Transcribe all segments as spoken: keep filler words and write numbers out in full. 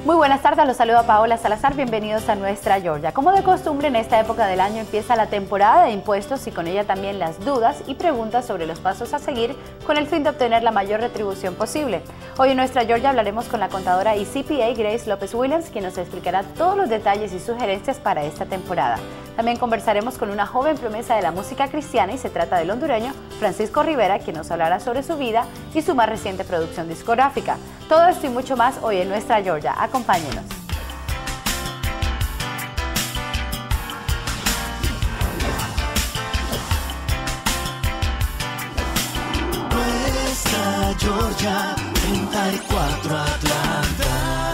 Muy buenas tardes, los saluda Paola Salazar, bienvenidos a Nuestra Georgia. Como de costumbre, en esta época del año empieza la temporada de impuestos y con ella también las dudas y preguntas sobre los pasos a seguir con el fin de obtener la mayor retribución posible. Hoy en Nuestra Georgia hablaremos con la contadora y C P A Grace López Williams, quien nos explicará todos los detalles y sugerencias para esta temporada. También conversaremos con una joven promesa de la música cristiana y se trata del hondureño Francisco Rivera, quien nos hablará sobre su vida y su más reciente producción discográfica. Todo esto y mucho más hoy en Nuestra Georgia. Acompáñenos. Nuestra Georgia, treinta y cuatro Atlanta.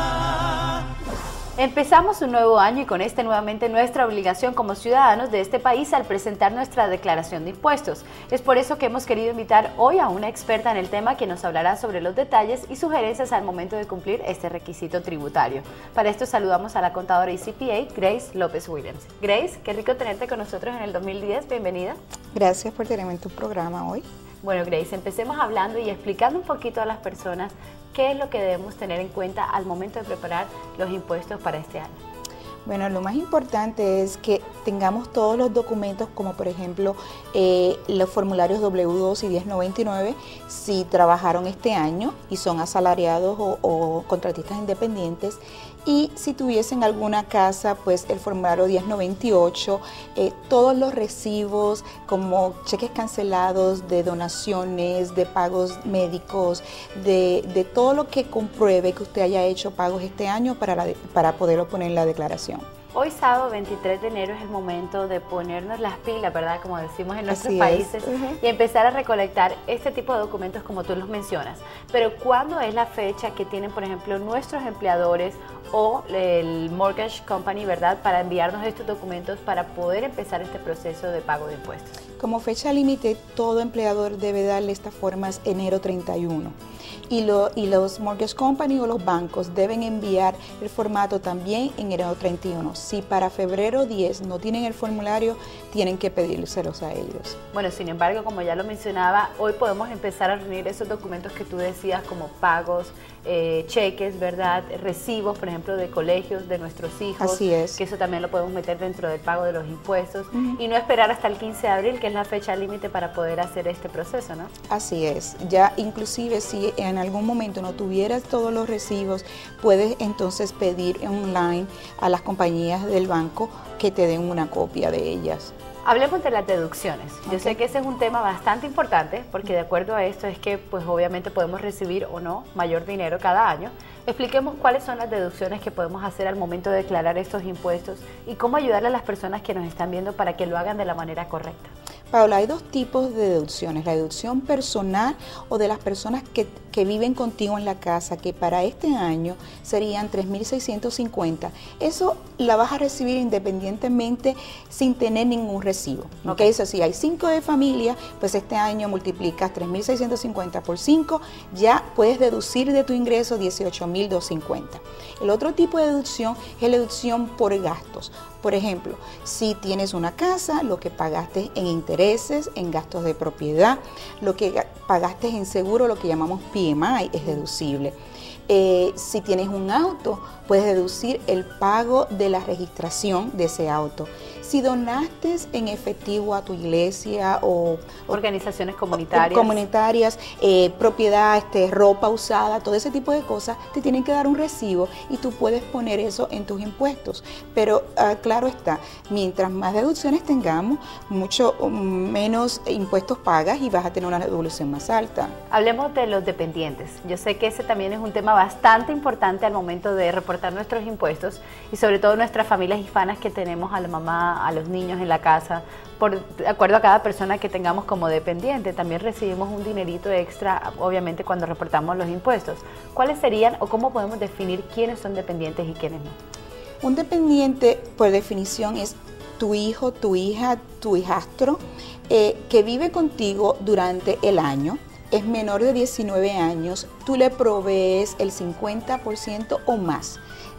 Empezamos un nuevo año y con este nuevamente nuestra obligación como ciudadanos de este país al presentar nuestra declaración de impuestos. Es por eso que hemos querido invitar hoy a una experta en el tema que nos hablará sobre los detalles y sugerencias al momento de cumplir este requisito tributario. Para esto saludamos a la contadora y C P A Grace López Williams. Grace, qué rico tenerte con nosotros en el dos mil diez, bienvenida. Gracias por tenerme en tu programa hoy. Bueno, Grace, empecemos hablando y explicando un poquito a las personas qué es lo que debemos tener en cuenta al momento de preparar los impuestos para este año. Bueno, lo más importante es que tengamos todos los documentos, como por ejemplo eh, los formularios doble u dos y diez noventa y nueve, si trabajaron este año y son asalariados o, o contratistas independientes, y si tuviesen alguna casa, pues el formulario diez noventa y ocho, eh, todos los recibos como cheques cancelados de donaciones, de pagos médicos, de, de todo lo que compruebe que usted haya hecho pagos este año para, la, para poderlo poner en la declaración. Hoy sábado veintitrés de enero es el momento de ponernos las pilas, ¿verdad? Como decimos en nuestros Así países, uh-huh. y empezar a recolectar este tipo de documentos como tú los mencionas. Pero ¿cuándo es la fecha que tienen, por ejemplo, nuestros empleadores o el mortgage company, ¿verdad?, para enviarnos estos documentos para poder empezar este proceso de pago de impuestos? Como fecha límite, todo empleador debe darle estas formas enero treinta y uno. Y, lo, y los mortgage company o los bancos deben enviar el formato también en enero treinta y uno. Si para febrero diez no tienen el formulario, tienen que pedírselos a ellos. Bueno, sin embargo, como ya lo mencionaba, hoy podemos empezar a reunir esos documentos que tú decías como pagos, eh, cheques, ¿verdad?, recibos, por ejemplo, de colegios de nuestros hijos. Así es. Que eso también lo podemos meter dentro del pago de los impuestos. Uh-huh. Y no esperar hasta el quince de abril, que es la fecha límite para poder hacer este proceso, ¿no? Así es. Ya inclusive si en algún momento no tuvieras todos los recibos, puedes entonces pedir online a las compañías del banco que te den una copia de ellas. Hablemos de las deducciones. Yo okay. sé que ese es un tema bastante importante porque de acuerdo a esto es que pues obviamente podemos recibir o no mayor dinero cada año. Expliquemos cuáles son las deducciones que podemos hacer al momento de declarar estos impuestos y cómo ayudarle a las personas que nos están viendo para que lo hagan de la manera correcta. Paola, hay dos tipos de deducciones, la deducción personal o de las personas que, que viven contigo en la casa, que para este año serían tres mil seiscientos cincuenta. Eso la vas a recibir independientemente sin tener ningún recibo. Okay. Okay, eso si hay cinco de familia, pues este año multiplicas tres mil seiscientos cincuenta por cinco, ya puedes deducir de tu ingreso dieciocho mil doscientos cincuenta. El otro tipo de deducción es la deducción por gastos. Por ejemplo, si tienes una casa, lo que pagaste en intereses, en gastos de propiedad, lo que pagaste en seguro, lo que llamamos P M I, es deducible. Eh, si tienes un auto, puedes deducir el pago de la registración de ese auto. Si donaste en efectivo a tu iglesia o organizaciones comunitarias, o, comunitarias eh, propiedad, este, ropa usada, todo ese tipo de cosas, te tienen que dar un recibo y tú puedes poner eso en tus impuestos. Pero uh, claro está, mientras más deducciones tengamos, mucho menos impuestos pagas y vas a tener una devolución más alta. Hablemos de los dependientes. Yo sé que ese también es un tema bastante importante al momento de reportar nuestros impuestos y sobre todo nuestras familias hispanas que tenemos a la mamá, a los niños en la casa, por, de acuerdo a cada persona que tengamos como dependiente, también recibimos un dinerito extra, obviamente, cuando reportamos los impuestos. ¿Cuáles serían o cómo podemos definir quiénes son dependientes y quiénes no? Un dependiente, por definición, es tu hijo, tu hija, tu hijastro, eh, que vive contigo durante el año, es menor de diecinueve años, tú le provees el cincuenta por ciento o más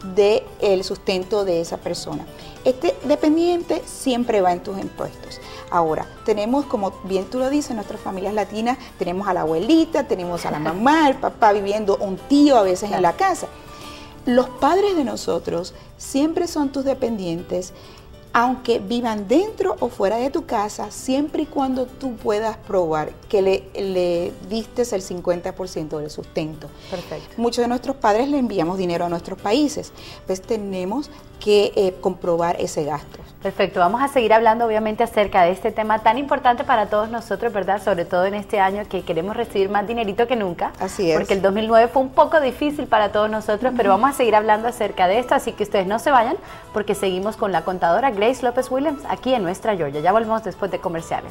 del sustento de esa persona. Este dependiente siempre va en tus impuestos. Ahora, tenemos, como bien tú lo dices, en nuestras familias latinas, tenemos a la abuelita, tenemos a la mamá, el papá viviendo, un tío a veces en la casa. los padres de nosotros siempre son tus dependientes, aunque vivan dentro o fuera de tu casa, siempre y cuando tú puedas probar que le, le distes el cincuenta por ciento del sustento. Perfecto. Muchos de nuestros padres le enviamos dinero a nuestros países, pues tenemos que eh, comprobar ese gasto. Perfecto, vamos a seguir hablando obviamente acerca de este tema tan importante para todos nosotros, ¿verdad? Sobre todo en este año que queremos recibir más dinerito que nunca. Así es. Porque el dos mil nueve fue un poco difícil para todos nosotros, uh-huh. pero vamos a seguir hablando acerca de esto, así que ustedes no se vayan porque seguimos con la contadora Grace López Williams aquí en Nuestra Georgia. Ya volvemos después de comerciales.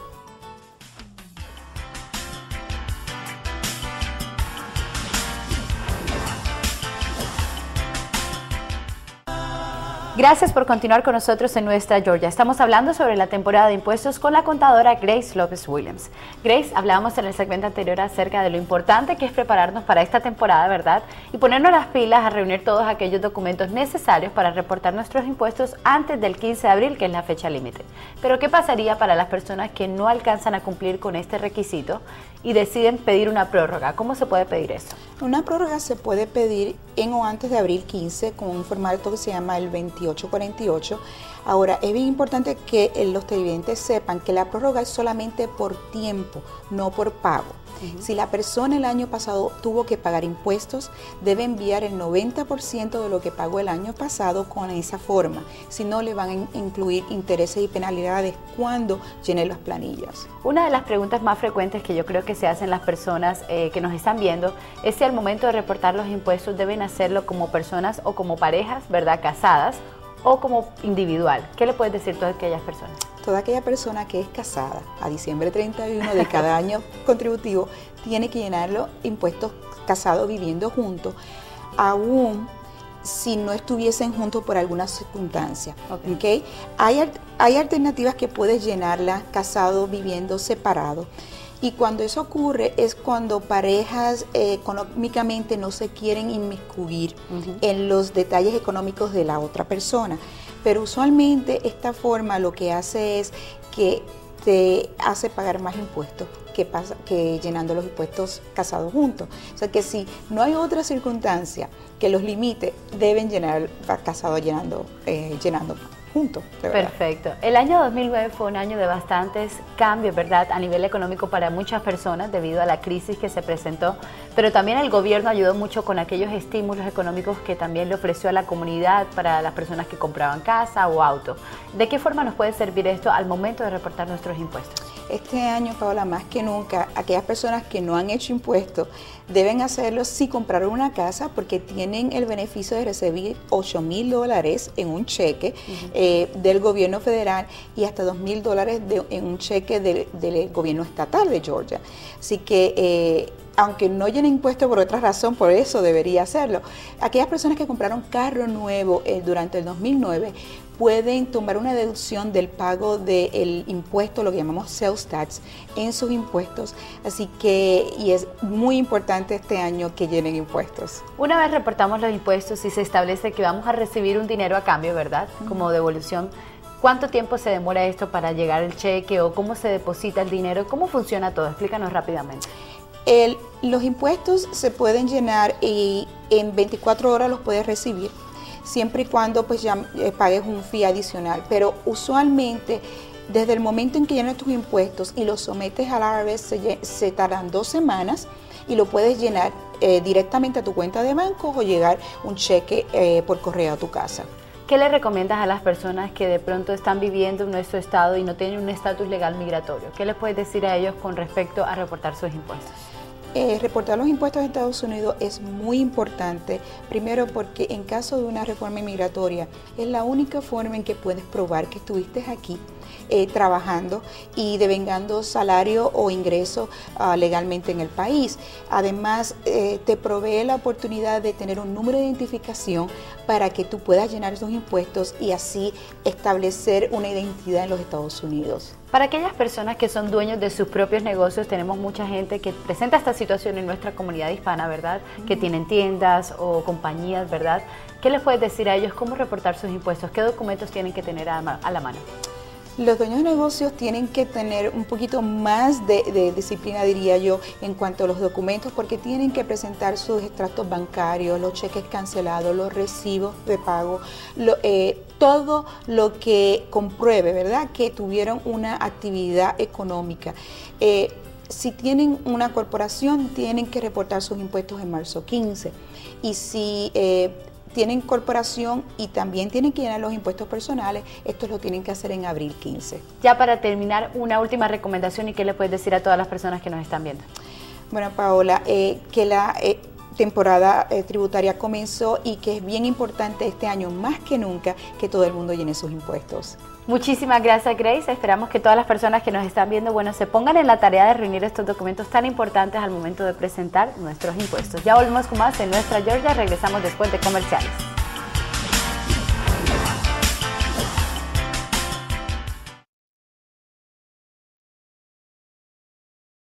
Gracias por continuar con nosotros en Nuestra Georgia. Estamos hablando sobre la temporada de impuestos con la contadora Grace López Williams. Grace, hablábamos en el segmento anterior acerca de lo importante que es prepararnos para esta temporada, ¿verdad? Y ponernos las pilas a reunir todos aquellos documentos necesarios para reportar nuestros impuestos antes del quince de abril, que es la fecha límite. Pero ¿qué pasaría para las personas que no alcanzan a cumplir con este requisito y deciden pedir una prórroga? ¿Cómo se puede pedir eso? Una prórroga se puede pedir en o antes de abril quince con un formato que se llama el veintiocho cuarenta y ocho. Ahora, es bien importante que los televidentes sepan que la prórroga es solamente por tiempo, no por pago. Uh-huh. Si la persona el año pasado tuvo que pagar impuestos, debe enviar el noventa por ciento de lo que pagó el año pasado con esa forma. Si no, le van a incluir intereses y penalidades cuando llene las planillas. Una de las preguntas más frecuentes que yo creo que se hacen las personas eh, que nos están viendo es si al momento de reportar los impuestos deben hacerlo como personas o como parejas, ¿verdad?, casadas, o como individual. ¿Qué le puedes decir a todas aquellas personas? Toda aquella persona que es casada a diciembre treinta y uno de cada año contributivo tiene que llenarlo impuestos casados viviendo juntos, aún si no estuviesen juntos por alguna circunstancia. Okay. ¿Okay? Hay, hay alternativas que puedes llenarla casado viviendo separado. Y cuando eso ocurre es cuando parejas eh, económicamente no se quieren inmiscuir uh-huh. en los detalles económicos de la otra persona. Pero usualmente esta forma lo que hace es que te hace pagar más impuestos que, pasa, que llenando los impuestos casados juntos. O sea que si no hay otra circunstancia que los limite, deben llenar casados llenando, eh, llenando juntos. Perfecto. El año dos mil nueve fue un año de bastantes cambios, ¿verdad?, a nivel económico para muchas personas debido a la crisis que se presentó, pero también el gobierno ayudó mucho con aquellos estímulos económicos que también le ofreció a la comunidad para las personas que compraban casa o auto. ¿De qué forma nos puede servir esto al momento de reportar nuestros impuestos? Este año, Paola, más que nunca, aquellas personas que no han hecho impuestos deben hacerlo si compraron una casa porque tienen el beneficio de recibir ocho mil dólares en un cheque uh-huh. eh, del gobierno federal y hasta dos mil dólares de, en un cheque de, del gobierno estatal de Georgia. Así que eh, aunque no llenen impuestos por otra razón, por eso debería hacerlo. Aquellas personas que compraron carro nuevo eh, durante el dos mil nueve pueden tomar una deducción del pago del impuesto, lo que llamamos sales tax, en sus impuestos. Así que, y es muy importante este año que llenen impuestos. Una vez reportamos los impuestos y se establece que vamos a recibir un dinero a cambio, ¿verdad?, como devolución, ¿cuánto tiempo se demora esto para llegar el cheque o cómo se deposita el dinero? ¿Cómo funciona todo? Explícanos rápidamente. El, los impuestos se pueden llenar y en veinticuatro horas los puedes recibir, siempre y cuando pues ya eh, pagues un fee adicional, pero usualmente desde el momento en que llenas tus impuestos y los sometes al I R S se, se tardan dos semanas y lo puedes llenar eh, directamente a tu cuenta de banco o llegar un cheque eh, por correo a tu casa. ¿Qué le recomiendas a las personas que de pronto están viviendo en nuestro estado y no tienen un estatus legal migratorio? ¿Qué les puedes decir a ellos con respecto a reportar sus impuestos? Eh, reportar los impuestos en Estados Unidos es muy importante, primero porque en caso de una reforma migratoria es la única forma en que puedes probar que estuviste aquí eh, trabajando y devengando salario o ingreso uh, legalmente en el país. Además, eh, te provee la oportunidad de tener un número de identificación para que tú puedas llenar tus impuestos y así establecer una identidad en los Estados Unidos. Para aquellas personas que son dueños de sus propios negocios, tenemos mucha gente que presenta esta situación en nuestra comunidad hispana, ¿verdad? Que tienen tiendas o compañías, ¿verdad? ¿Qué les puedes decir a ellos? ¿Cómo reportar sus impuestos? ¿Qué documentos tienen que tener a la mano? Los dueños de negocios tienen que tener un poquito más de, de disciplina, diría yo, en cuanto a los documentos, porque tienen que presentar sus extractos bancarios, los cheques cancelados, los recibos de pago, lo, eh, todo lo que compruebe, ¿verdad?, que tuvieron una actividad económica. Eh, si tienen una corporación, tienen que reportar sus impuestos en marzo quince. Y si eh, tienen corporación y también tienen que llenar los impuestos personales, estos lo tienen que hacer en abril quince. Ya para terminar, una última recomendación y qué le puedes decir a todas las personas que nos están viendo. Bueno, Paola, eh, que la eh, temporada eh, tributaria comenzó y que es bien importante este año más que nunca que todo el mundo llene sus impuestos. Muchísimas gracias, Grace. Esperamos que todas las personas que nos están viendo, bueno, se pongan en la tarea de reunir estos documentos tan importantes al momento de presentar nuestros impuestos. Ya volvemos con más en Nuestra Georgia. Regresamos después de comerciales.